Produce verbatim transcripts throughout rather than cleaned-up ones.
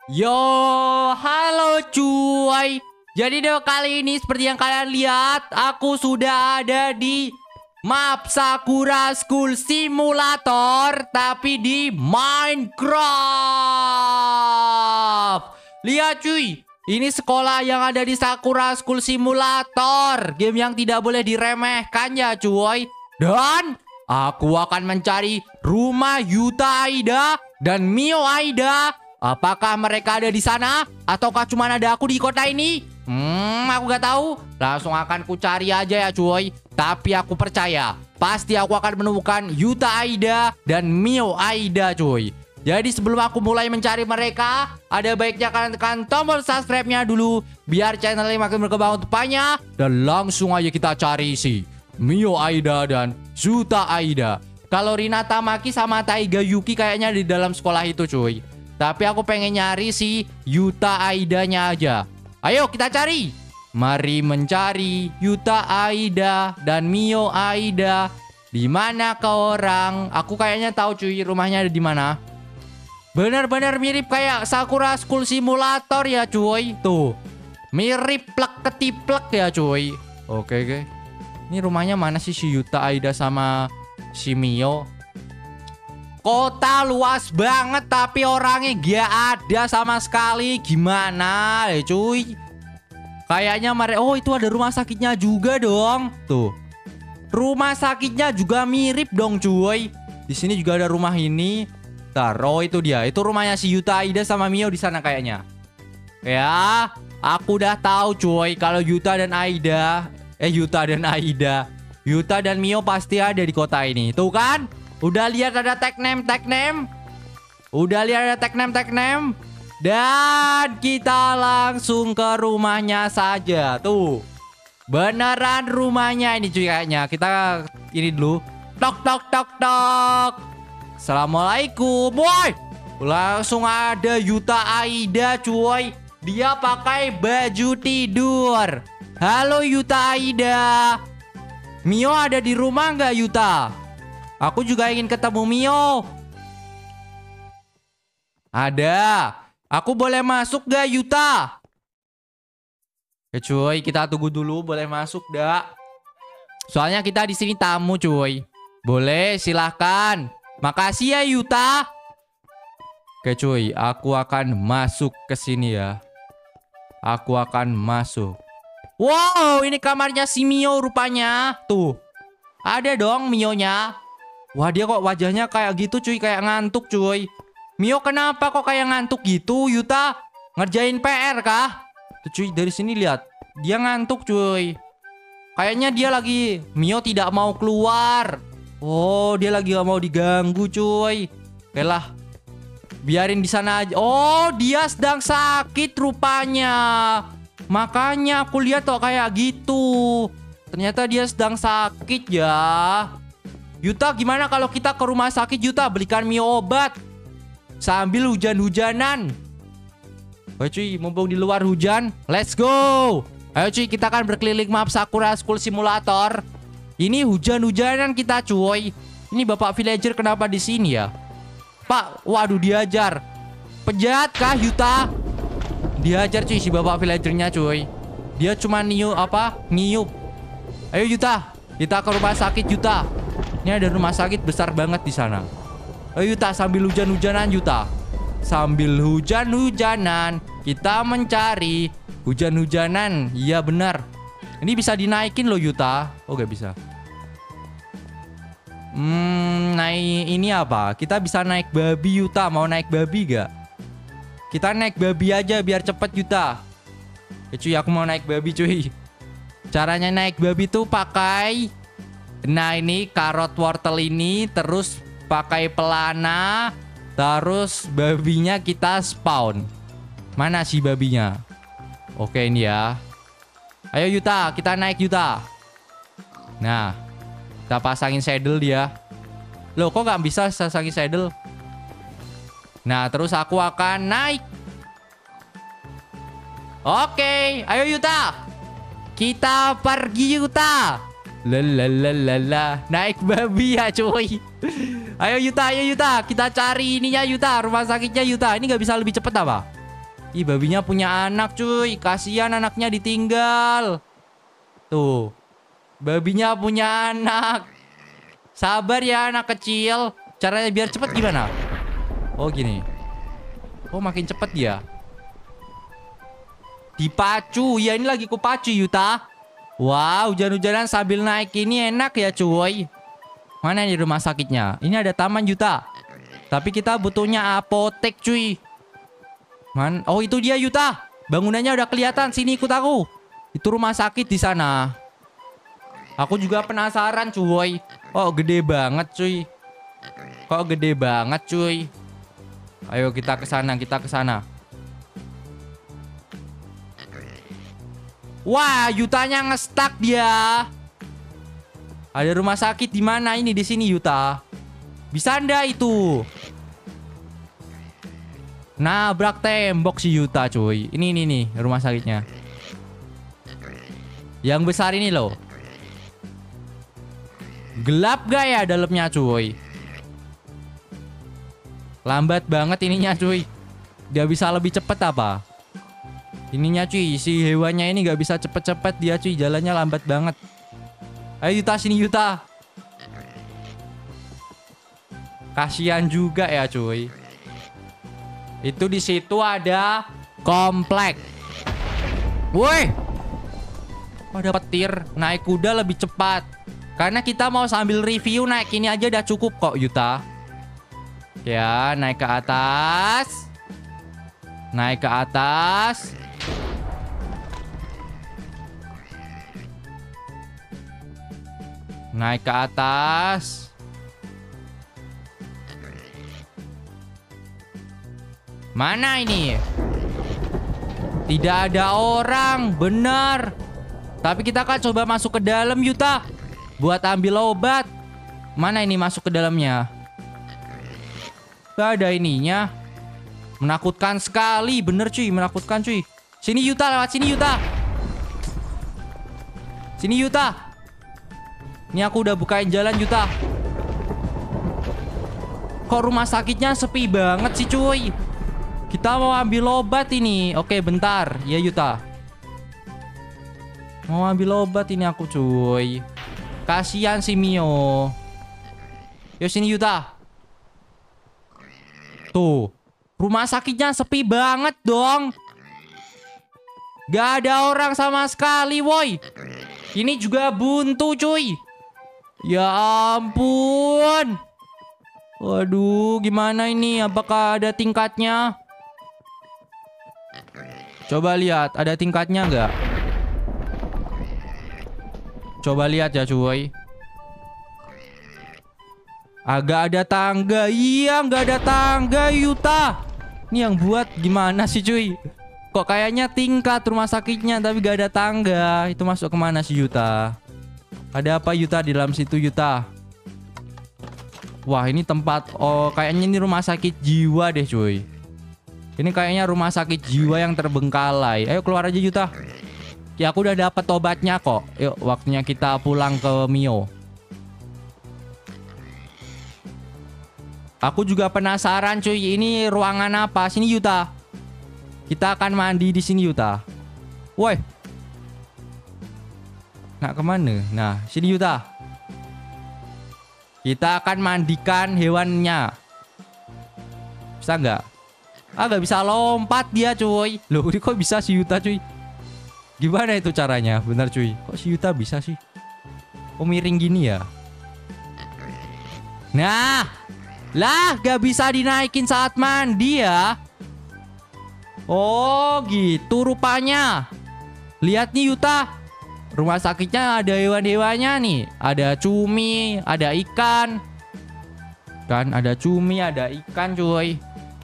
Yo, halo cuy. Jadi deh kali ini seperti yang kalian lihat, aku sudah ada di map Sakura School Simulator, tapi di Minecraft. Lihat cuy, ini sekolah yang ada di Sakura School Simulator, game yang tidak boleh diremehkan ya cuy. Dan aku akan mencari rumah Yuta Aida dan Mio Aida. Apakah mereka ada di sana? Ataukah cuma ada aku di kota ini? Hmm, aku gak tahu. Langsung akan ku cari aja ya cuy. Tapi aku percaya, pasti aku akan menemukan Yuta Aida dan Mio Aida cuy. Jadi sebelum aku mulai mencari mereka, ada baiknya kalian tekan tombol subscribe-nya dulu, biar channel ini makin berkembang untuk banyak. Dan langsung aja kita cari si Mio Aida dan Yuta Aida. Kalau Rina Tamaki sama Taiga Yuki kayaknya di dalam sekolah itu cuy. Tapi aku pengen nyari si Yuta Aidanya aja. Ayo kita cari. Mari mencari Yuta Aida dan Mio Aida. Di mana kau orang? Aku kayaknya tahu cuy rumahnya ada di mana. Benar-benar mirip kayak Sakura School Simulator ya cuy. Tuh. Mirip plek ketiplek ya cuy. Oke oke. Ini rumahnya mana sih si Yuta Aida sama si Mio? Kota luas banget tapi orangnya gak ada sama sekali. Gimana ya cuy? Kayaknya mereka... Oh itu ada rumah sakitnya juga dong. Tuh. Rumah sakitnya juga mirip dong cuy. Di sini juga ada rumah ini. Taruh itu dia. Itu rumahnya si Yuta Aida sama Mio di sana kayaknya. Ya, aku udah tahu cuy kalau Yuta dan Aida, eh Yuta dan Aida, Yuta dan Mio pasti ada di kota ini. Tuh kan? Udah lihat ada tag name, tag name. Udah lihat ada tag name, tag name. Dan kita langsung ke rumahnya saja. Tuh. Beneran rumahnya ini cuy kayaknya. Kita ini dulu. Tok tok tok tok. Assalamualaikum. Boy. Langsung ada Yuta Aida cuy. Dia pakai baju tidur. Halo Yuta Aida. Mio ada di rumah nggak Yuta? Aku juga ingin ketemu Mio. Ada. Aku boleh masuk gak Yuta? Ya cuy, kita tunggu dulu. Boleh masuk gak? Soalnya kita di sini tamu cuy. Boleh, silahkan. Makasih ya Yuta. Oke cuy, aku akan masuk ke sini ya. Aku akan masuk. Wow, ini kamarnya si Mio rupanya. Tuh. Ada dong Mio-nya. Wah dia kok wajahnya kayak gitu cuy. Kayak ngantuk cuy. Mio kenapa kok kayak ngantuk gitu Yuta? Ngerjain P R kah? Tuh cuy dari sini lihat. Dia ngantuk cuy. Kayaknya dia lagi. Mio tidak mau keluar. Oh dia lagi gak mau diganggu cuy. Oke lah. Biarin di sana aja. Oh dia sedang sakit rupanya. Makanya aku lihat kok kayak gitu. Ternyata dia sedang sakit ya. Yuta gimana kalau kita ke rumah sakit Yuta, belikan Mio obat sambil hujan-hujanan. Ayo cuy, mumpung di luar hujan, let's go. Ayo cuy, kita akan berkeliling map Sakura School Simulator. Ini hujan-hujanan kita cuy. Ini Bapak Villager kenapa di sini ya? Pak, waduh diajar. Penjahat kah Yuta? Diajar cuy si Bapak Villagernya cuy. Dia cuma niup apa? Ngiup. Ayo Yuta, kita ke rumah sakit Yuta. Ini ada rumah sakit besar banget di sana. Ayo Yuta, sambil hujan-hujanan Yuta. Sambil hujan-hujanan kita mencari hujan-hujanan. Iya benar. Ini bisa dinaikin loh Yuta. Oh gak bisa. Hmm, naik ini apa? Kita bisa naik babi Yuta. Mau naik babi gak? Kita naik babi aja biar cepet Yuta. Ya cuy, aku mau naik babi cuy. Caranya naik babi tuh pakai, nah ini karot wortel ini, terus pakai pelana, terus babinya kita spawn. Mana sih babinya? Oke ini ya. Ayo Yuta, kita naik Yuta. Nah, kita pasangin saddle dia. Loh kok gak bisa pasangin saddle? Nah terus aku akan naik. Oke, ayo Yuta. Kita pergi Yuta. Lalalala. Naik babi ya cuy. Ayo Yuta, ayo Yuta. Kita cari ininya Yuta. Rumah sakitnya Yuta. Ini gak bisa lebih cepet apa? Ih, babinya punya anak cuy. Kasihan anaknya ditinggal. Tuh. Babinya punya anak. Sabar ya anak kecil. Caranya biar cepet gimana? Oh gini. Oh makin cepet ya. Dipacu. Ya ini lagi kupacu Yuta. Wow, hujan-hujanan sambil naik ini enak ya cuy. Mana nih rumah sakitnya? Ini ada taman Yuta. Tapi kita butuhnya apotek cuy. Man, oh itu dia Yuta. Bangunannya udah kelihatan. Sini ikut aku. Itu rumah sakit di sana. Aku juga penasaran cuy. Oh gede banget cuy. Kok gede banget cuy. Ayo kita ke sana, kita ke sana. Wah, Yutanya ngestak dia. Ada rumah sakit di mana ini? Di sini Yuta. Bisa ndak itu? Nabrak tembok si Yuta cuy. Ini ini nih rumah sakitnya. Yang besar ini loh. Gelap gak ya dalamnya cuy? Lambat banget ininya cuy. Dia bisa lebih cepet apa? Ininya cuy, si hewannya ini gak bisa cepet-cepet dia cuy. Jalannya lambat banget. Ayo Yuta sini Yuta. Kasihan juga ya cuy. Itu di situ ada komplek. Woi. Ada petir. Naik kuda lebih cepat. Karena kita mau sambil review naik ini aja udah cukup kok Yuta. Ya, naik ke atas. Naik ke atas. Naik ke atas. Mana ini? Tidak ada orang, benar. Tapi kita akan coba masuk ke dalam Yuta. Buat ambil obat. Mana ini masuk ke dalamnya? Gak ada ininya. Menakutkan sekali, bener cuy, menakutkan cuy. Sini Yuta, lewat sini Yuta. Sini Yuta. Ini aku udah bukain jalan Yuta. Kok rumah sakitnya sepi banget sih cuy? Kita mau ambil obat ini. Oke bentar, ya Yuta. Mau ambil obat ini aku cuy. Kasihan si Mio. Yo sini Yuta. Tuh, rumah sakitnya sepi banget dong. Gak ada orang sama sekali woi. Ini juga buntu cuy. Ya ampun. Waduh, gimana ini? Apakah ada tingkatnya? Coba lihat, ada tingkatnya nggak? Coba lihat ya cuy. Agak ada tangga. Iya, nggak ada tangga Yuta. Ini yang buat gimana sih cuy? Kok kayaknya tingkat rumah sakitnya tapi gak ada tangga. Itu masuk kemana sih Yuta? Ada apa Yuta di dalam situ Yuta? Wah ini tempat. Oh kayaknya ini rumah sakit jiwa deh cuy. Ini kayaknya rumah sakit jiwa yang terbengkalai. Ayo keluar aja Yuta. Ya aku udah dapat obatnya kok. Yuk waktunya kita pulang ke Mio. Aku juga penasaran cuy. Ini ruangan apa? Sini Yuta. Kita akan mandi di sini Yuta. Woi. Nak kemana? Nah sini Yuta. Kita akan mandikan hewannya. Bisa nggak? Ah nggak bisa lompat dia cuy. Loh ini kok bisa si Yuta cuy? Gimana itu caranya? Benar cuy. Kok si Yuta bisa sih? Kok miring gini ya? Nah. Lah gak bisa dinaikin saat mandi ya. Oh gitu rupanya. Lihat nih Yuta. Rumah sakitnya ada hewan-hewannya nih. Ada cumi, ada ikan. Kan ada cumi, ada ikan cuy.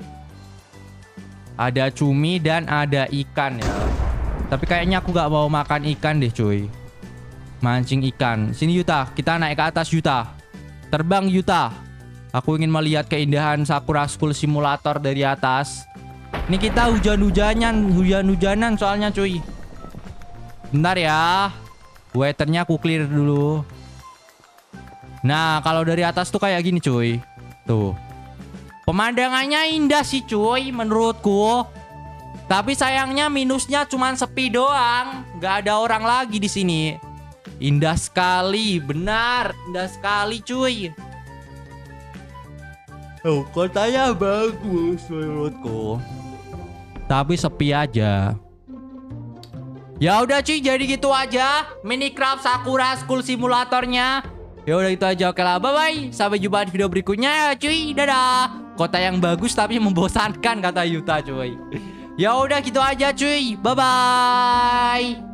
Ada cumi dan ada ikan ya. Tapi kayaknya aku gak mau makan ikan deh cuy. Mancing ikan. Sini Yuta, kita naik ke atas Yuta. Terbang Yuta. Aku ingin melihat keindahan Sakura School Simulator dari atas. Ini kita hujan-hujanan, hujan-hujanan soalnya cuy. Bentar ya. Weathernya aku clear dulu. Nah kalau dari atas tuh kayak gini cuy. Tuh. Pemandangannya indah sih cuy menurutku. Tapi sayangnya minusnya cuma sepi doang. Nggak ada orang lagi di sini. Indah sekali, benar. Indah sekali cuy. Oh, kotanya bagus menurutku. Tapi sepi aja. Ya udah cuy, jadi gitu aja Minecraft Sakura School Simulatornya. Ya udah itu aja, oke lah, bye bye. Sampai jumpa di video berikutnya ya cuy, dadah. Kota yang bagus tapi membosankan kata Yuta cuy. Ya udah gitu aja cuy, bye bye.